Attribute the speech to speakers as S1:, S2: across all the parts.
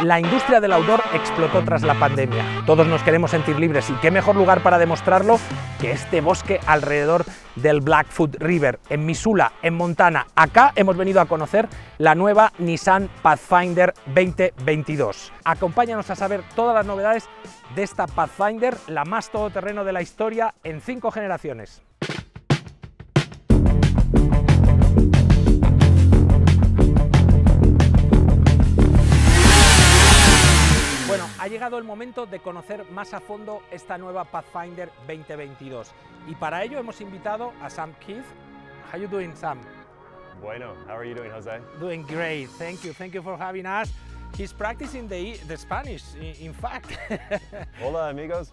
S1: La industria del outdoor explotó tras la pandemia. Todos nos queremos sentir libres y qué mejor lugar para demostrarlo que este bosque alrededor del Blackfoot River, en Missoula, en Montana. Acá hemos venido a conocer la nueva Nissan Pathfinder 2022. Acompáñanos a saber todas las novedades de esta Pathfinder, la más todoterreno de la historia en 5 generaciones. Bueno, ha llegado el momento de conocer más a fondo esta nueva Pathfinder 2022 y para ello hemos invitado a Sam Keith. How you doing, Sam?
S2: Bueno, how are you doing, Jose?
S1: Doing great, thank you for having us. He's practicing the Spanish, in fact.
S2: Hola, amigos.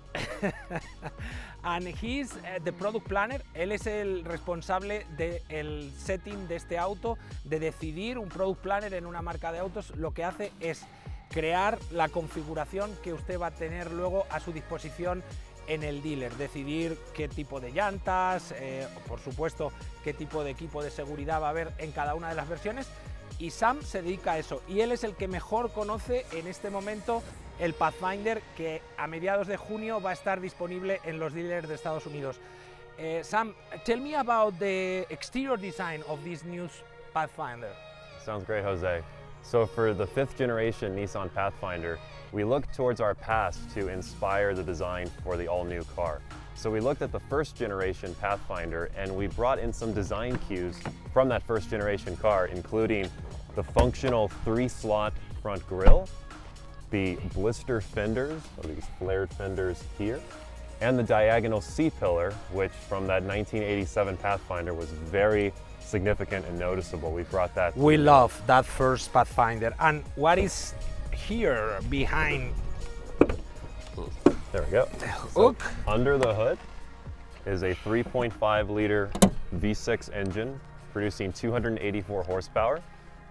S1: And he's the product planner. Él es el responsable del setting de este auto, de decidir. Un product planner en una marca de autos lo que hace es crear la configuración que usted va a tener luego a su disposición en el dealer, decidir qué tipo de llantas, por supuesto qué tipo de equipo de seguridad va a haber en cada una de las versiones, y Sam se dedica a eso, y él es el que mejor conoce en este momento el Pathfinder, que a mediados de junio va a estar disponible en los dealers de Estados Unidos. Sam, tell me about the exterior design of this new Pathfinder.
S2: Sounds great, Jose. So for the 5th generation Nissan Pathfinder, we looked towards our past to inspire the design for the all-new car. So we looked at the 1st generation Pathfinder and we brought in some design cues from that 1st generation car, including the functional 3-slot front grille, the blister fenders, or these flared fenders here, and the diagonal C-pillar, which from that 1987 Pathfinder was very significant and noticeable. We brought that.
S1: We love that first Pathfinder. And what is here behind?
S2: There we go.
S1: The hook.
S2: So under the hood is a 3.5 liter V6 engine producing 284 horsepower.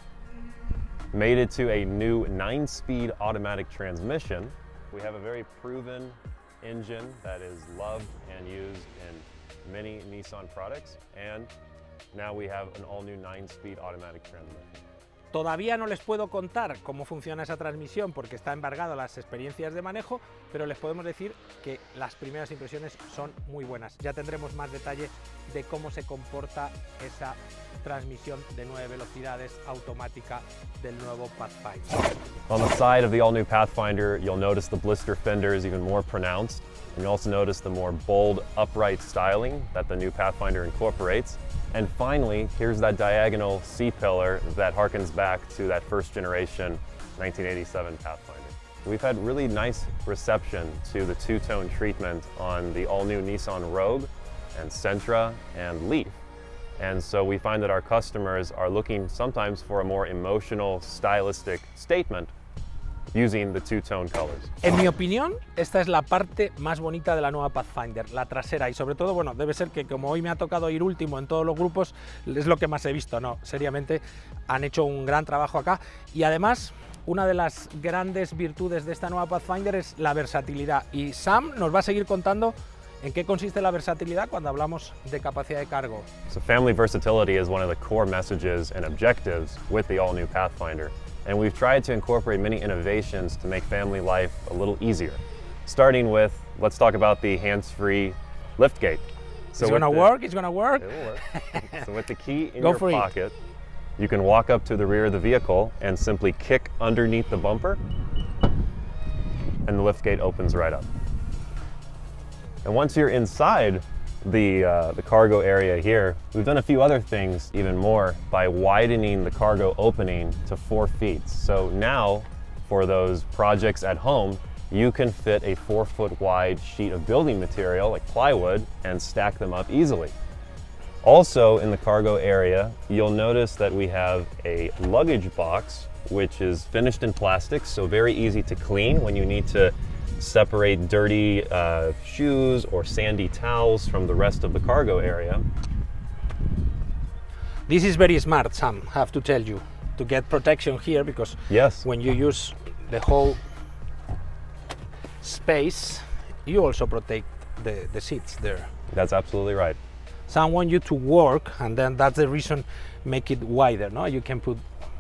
S2: Mated to a new 9-speed automatic transmission. We have a very proven engine that is loved and used in many Nissan products, and now we have an all-new 9-speed automatic transmission.
S1: Todavía no les puedo contar cómo funciona esa transmisión porque está embargado a las experiencias de manejo, pero les podemos decir que las primeras impresiones son muy buenas. Ya tendremos más detalle de cómo se comporta esa transmisión de 9 velocidades automática del nuevo Pathfinder.
S2: On the side of the all-new Pathfinder, you'll notice the blister fender is even more pronounced, and you'll also notice the more bold, upright styling that the new Pathfinder incorporates. And finally, here's that diagonal C-pillar that harkens back to that 1st generation 1987 Pathfinder. We've had really nice reception to the two-tone treatment on the all-new Nissan Rogue and Sentra and Leaf. And so we find that our customers are looking sometimes for a more emotional, stylistic statement using the two-tone colors.
S1: En mi opinión, esta es la parte más bonita de la nueva Pathfinder, la trasera, y sobre todo, bueno, debe ser que como hoy me ha tocado ir último en todos los grupos, es lo que más he visto, no, seriamente han hecho un gran trabajo acá, y además una de las grandes virtudes de esta nueva Pathfinder es la versatilidad, y Sam nos va a seguir contando ¿en qué consiste la versatilidad cuando hablamos de capacidad de cargo?
S2: So family versatility is one of the core messages and objectives with the all-new Pathfinder. And we've tried to incorporate many innovations to make family life a little easier. Starting with, let's talk about the hands-free liftgate.
S1: So it's gonna work, it's gonna work.
S2: It'll work. So with the key in your pocket, you can walk up to the rear of the vehicle and simply kick underneath the bumper, and the liftgate opens right up. And once you're inside the cargo area here, we've done a few other things even more by widening the cargo opening to 4 feet. So now, for those projects at home, you can fit a 4-foot wide sheet of building material like plywood and stack them up easily. Also in the cargo area, you'll notice that we have a luggage box, which is finished in plastic, so very easy to clean when you need to separate dirty shoes or sandy towels from the rest of the cargo area.
S1: This is very smart, Sam, I have to tell you, to get protection here, because
S2: yes,
S1: when you use the whole space, you also protect the seats there.
S2: That's absolutely right.
S1: Sam want you to work, and then that's the reason make it wider, no? You can put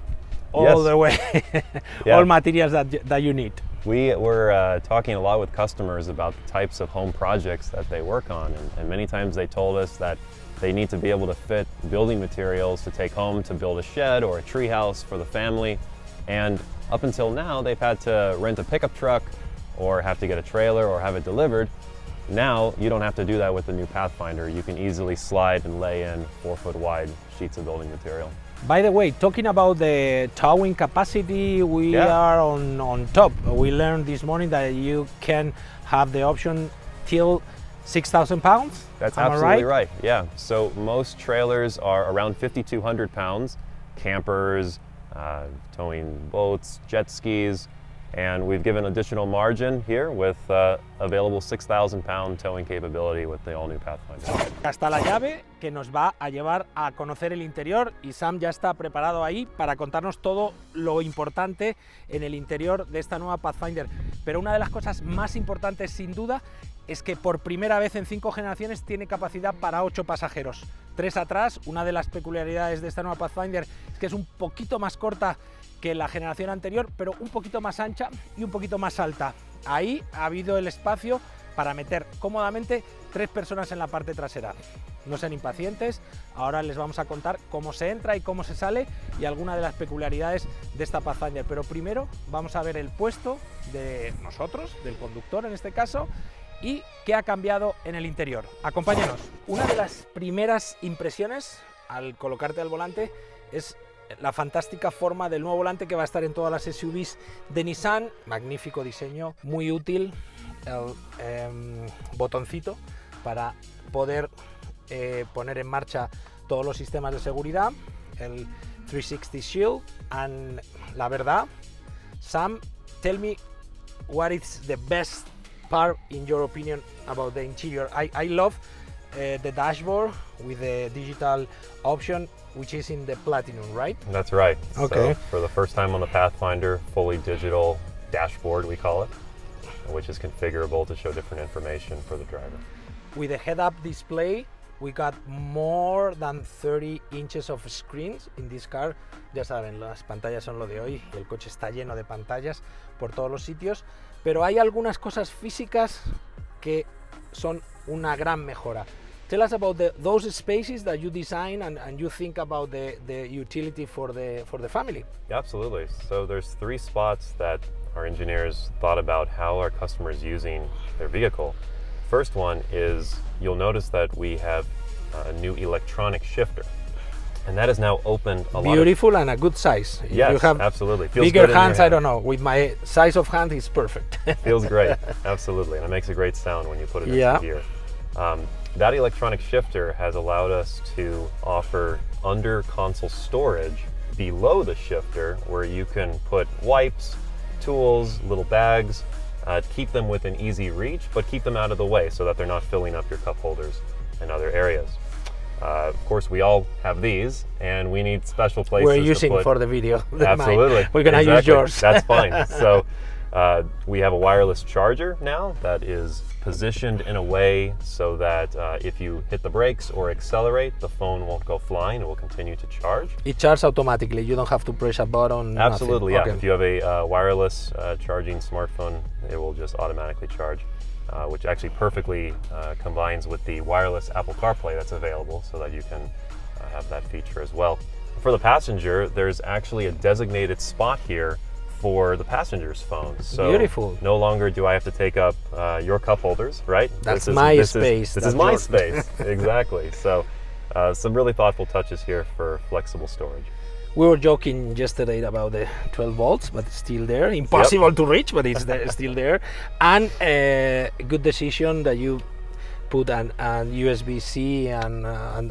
S1: all the way, all materials that you need.
S2: We were talking a lot with customers about the types of home projects that they work on, and many times they told us that they need to be able to fit building materials to take home to build a shed or a tree house for the family. And up until now, they've had to rent a pickup truck or have to get a trailer or have it delivered. Now, you don't have to do that with the new Pathfinder. You can easily slide and lay in 4-foot wide sheets of building material.
S1: By the way, talking about the towing capacity, we are on top. We learned this morning that you can have the option till 6,000 pounds.
S2: That's absolutely right. Yeah. So most trailers are around 5,200 pounds. Campers, towing boats, jet skis, and we've given additional margin here with available 6,000 pound towing capability with the all-new Pathfinder.
S1: Hasta la llave que nos va a llevar a conocer el interior, y Sam ya está preparado ahí para contarnos todo lo importante en el interior de esta nueva Pathfinder. Pero una de las cosas más importantes, sin duda, es que por primera vez en 5 generaciones tiene capacidad para 8 pasajeros. 3 atrás. Una de las peculiaridades de esta nueva Pathfinder es que es un poquito más corta que la generación anterior, pero un poquito más ancha y un poquito más alta. Ahí ha habido el espacio para meter cómodamente 3 personas en la parte trasera. No sean impacientes, ahora les vamos a contar cómo se entra y cómo se sale y algunas de las peculiaridades de esta Pathfinder. Pero primero vamos a ver el puesto de nosotros, del conductor en este caso, y qué ha cambiado en el interior. Acompáñenos. Una de las primeras impresiones al colocarte al volante es la fantástica forma del nuevo volante que va a estar en todas las SUVs de Nissan. Magnífico diseño, muy útil el botoncito para poder poner en marcha todos los sistemas de seguridad, el 360 Shield. And la verdad, Sam, tell me what is the best part in your opinion about the interior. I love the dashboard with the digital option, which is in the Platinum, right?
S2: That's right.
S1: Okay.
S2: So for the first time on the Pathfinder, fully digital dashboard, we call it, which is configurable to show different information for the driver.
S1: With the head-up display, we got more than 30 inches of screens in this car. Ya saben, las pantallas son lo de hoy y el coche está lleno de pantallas por todos los sitios, pero hay algunas cosas físicas que son una gran mejora. Tell us about those spaces that you design and you think about the utility for the family.
S2: Yeah, absolutely. So there's 3 spots that our engineers thought about how our customers using their vehicle. First one is, you'll notice that we have a new electronic shifter, and that has now opened a lot.
S1: Beautiful and a good size.
S2: Yes,
S1: you have
S2: absolutely. Feels
S1: bigger
S2: good in
S1: hands,
S2: your
S1: I don't know. With my size of hand, it's perfect.
S2: Feels great, absolutely, and it makes a great sound when you put it into gear. That electronic shifter has allowed us to offer under console storage below the shifter, where you can put wipes, tools, little bags, keep them within easy reach, but keep them out of the way so that they're not filling up your cup holders and other areas. Of course, we all have these, and we need special places.
S1: We're using
S2: to put,
S1: for the video.
S2: Absolutely.
S1: We're going to use yours.
S2: That's fine. So we have a wireless charger now that is positioned in a way so that if you hit the brakes or accelerate, the phone won't go flying. It will continue to charge.
S1: It charges automatically. You don't have to press a button.
S2: Absolutely, yeah.
S1: Okay.
S2: If you have a wireless charging smartphone, it will just automatically charge, which actually perfectly combines with the wireless Apple CarPlay that's available, so that you can have that feature as well. For the passenger, there's actually a designated spot here for the passenger's phone. So
S1: beautiful.
S2: No longer do I have to take up your cup holders, right?
S1: That's my space.
S2: This is my space, exactly. So some really thoughtful touches here for flexible storage.
S1: We were joking yesterday about the 12 volts, but it's still there. Impossible to reach, but it's there, still there. And a good decision that you put an USB-C and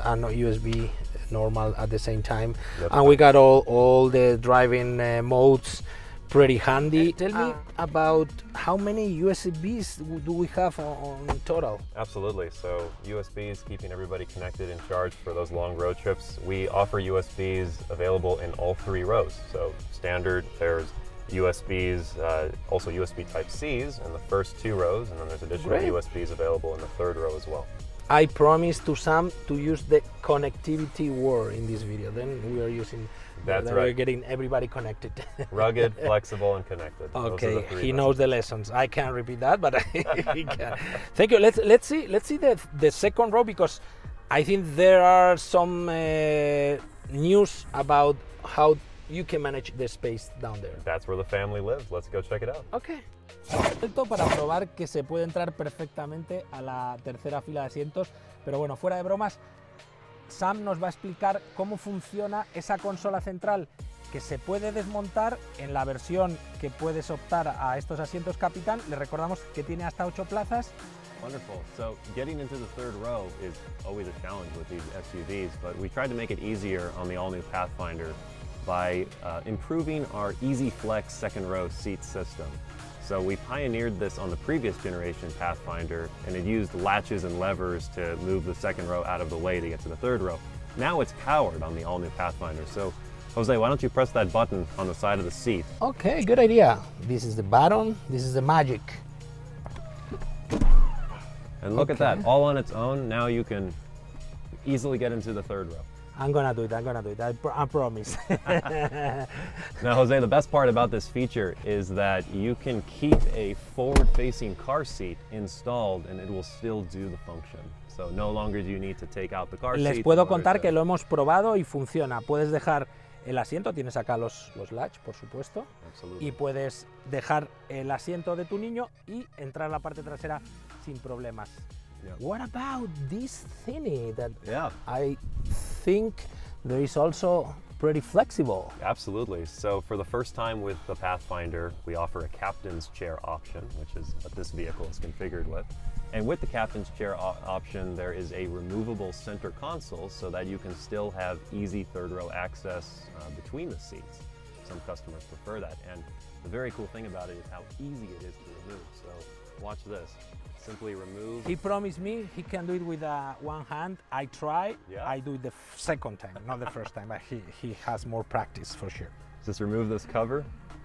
S1: USB normal at the same time. Yep. And we got all the driving modes pretty handy. Tell me about how many USBs do we have on total?
S2: Absolutely. So USBs, keeping everybody connected and charged for those long road trips. We offer USBs available in all 3 rows. So standard, there's USBs, also USB Type-Cs in the first 2 rows, and then there's additional USBs available in the 3rd row as well.
S1: I promised to Sam to use the connectivity word in this video. Then we are using
S2: That's
S1: We're
S2: right.
S1: getting everybody connected.
S2: Rugged, flexible, and connected.
S1: Okay, he knows the lessons. I can't repeat that, but he can. Thank you. Let's see the second row, because I think there are some news about how you can manage the space down there.
S2: That's where the family lives. Let's go check it out.
S1: Okay. Para probar que se puede entrar perfectamente a la tercera fila de asientos, pero bueno, fuera de bromas, Sam nos va a explicar cómo funciona esa consola central que se puede desmontar en la versión que puedes optar a estos asientos capitán. Le recordamos que tiene hasta 8 plazas.
S2: Wonderful. So getting into the third row is always a challenge with these SUVs, but we tried to make it easier on the all-new Pathfinder by improving our Easy Flex second row seat system. So we pioneered this on the previous generation Pathfinder, and it used latches and levers to move the second row out of the way to get to the third row. Now it's powered on the all-new Pathfinder. So Jose, why don't you press that button on the side of the seat?
S1: Okay, good idea. This is the button, this is the magic.
S2: And look at that, all on its own. Now you can easily get into the third row.
S1: I'm gonna do it, I promise.
S2: Now, Jose, the best part about this feature is that you can keep a forward-facing car seat installed and it will still do the function. So no longer do you need to take out the car seat.
S1: Les puedo contar que lo hemos probado y funciona. Puedes dejar el asiento, tienes acá los latch, por supuesto, y puedes dejar el asiento de tu niño y entrar a la parte trasera sin problemas.
S2: Yeah.
S1: What about this thingy that
S2: Yeah.
S1: I think there is also pretty flexible?
S2: Absolutely. So for the first time with the Pathfinder, we offer a captain's chair option, which is what this vehicle is configured with. And with the captain's chair option, there is a removable center console so that you can still have easy third row access between the seats. Some customers prefer that. And the very cool thing about it is how easy it is to remove. So watch this. Simply remove.
S1: He promised me he can do it with one hand. I try.
S2: Yeah.
S1: I do it the second time, not the first time. But he has more practice for sure.
S2: Just remove this cover.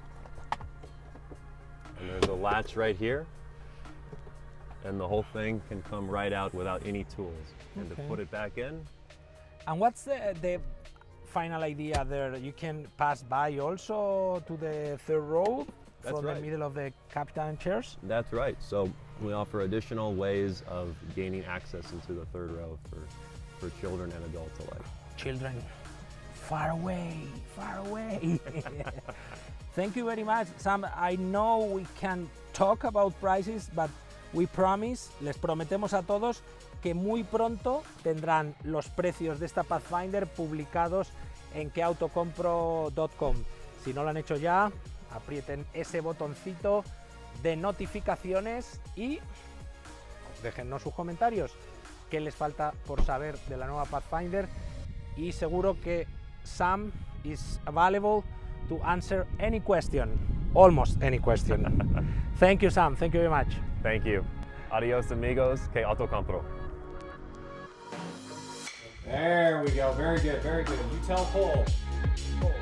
S2: And there's a latch right here. And the whole thing can come right out without any tools. And to put it back in.
S1: And what's the final idea there? You can pass by also to the third row from the middle of the captain chairs?
S2: That's right. So we offer additional ways of gaining access into the third row for children and adults alike.
S1: Children, far away, far away. Thank you very much, Sam. I know we can talk about prices, but we promise, les prometemos a todos que muy pronto tendrán los precios de esta Pathfinder publicados en queautocompro.com. Si no lo han hecho ya, aprieten ese botoncito de notificaciones y déjennos sus comentarios, qué les falta por saber de la nueva Pathfinder, y seguro que Sam is available to answer any question, almost any question. Thank you, Sam. Thank you very much.
S2: Thank you. Adios, amigos. Que Auto Compro.
S3: There we go. Very good. Very good. You tell Paul.